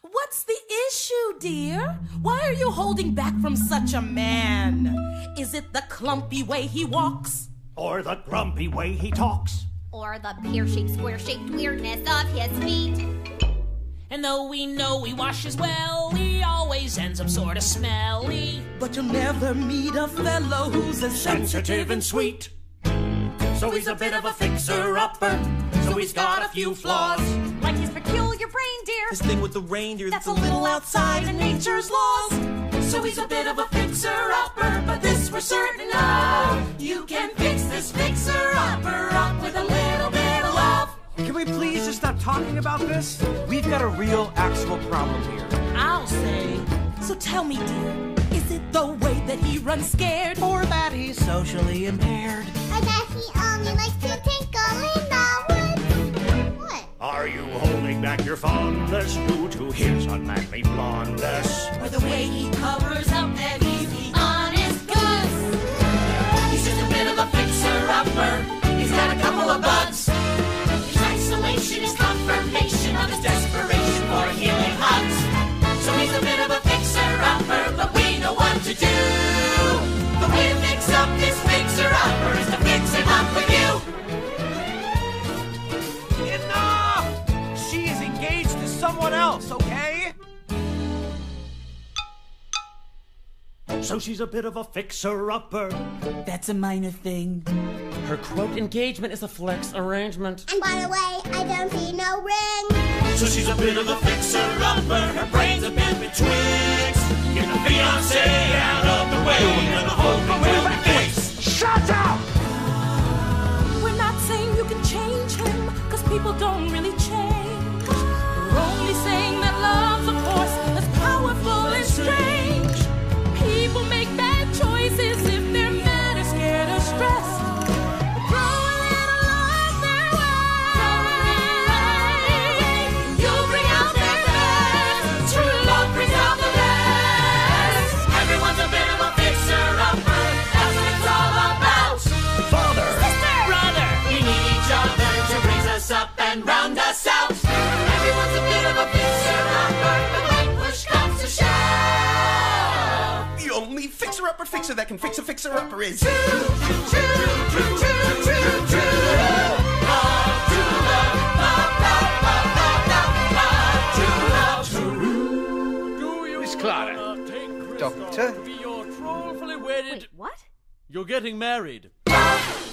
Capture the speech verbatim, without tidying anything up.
What's the issue, dear? Why are you holding back from such a man? Is it the clumpy way he walks? Or the grumpy way he talks? Or the pear-shaped, square-shaped weirdness of his feet? And though we know he washes well, he always ends up sort of smelly. But you'll never meet a fellow who's as sensitive and sweet. So he's a bit of a fixer-upper. So he's got a few flaws. Like his peculiar reindeer. His thing with the reindeer that's a little outside of nature's laws. So he's a bit of a fixer-upper, but this we're certain of. You can fix this fixer-upper up with a little bit of love. Can we please just stop talking about this? We've got a real, actual problem here. I'll say. So tell me, dear, is it the way that he runs scared? Or that he's socially impaired? Or that he only likes to tinkle in the woods? What? Are you holding back your fondness due to his unmanly blondness? Or the way he covers up that he's the honest goose? He's just a bit of a fixer-upper. He's got a couple of bugs. His isolation is confirmation of his desperation for healing hugs. So he's a bit of a fixer-upper, but we know what to do. The way to fix up this fixer-upper is to fix him up with you. Enough! She is engaged to someone else, okay? So she's a bit of a fixer-upper. That's a minor thing. Her quote engagement is a flex arrangement. And by the way, I don't see no ring. So she's a bit of a fixer-upper. Her brain's a bit betwixt. Get the fiancé out of the way and the whole thing will be fixed. Shut up! We're not saying you can change him, cause people don't really change. We're only saying that love's a force that's powerful and strange. People make bad choices if they're mad or scared or stressed. Throw a little love their way. You'll bring out their best. True love brings out the best. Everyone's a bit of a fixer-upper. That's what it's all about. Father! Sister! Brother! We need each other to raise us up and round us out. Everyone's a bit of a fixer-upper, but when push comes to shove, The only fixer-upper fixer that can fix a fixer-upper is... true, true, true, true, true, true, true. Love, true love, love, love, love, love, love, true love, true. Do you Miss Clara. wanna take Doctor. Christmas to be your trollfully wedded... Wait, what? You're getting married. Love,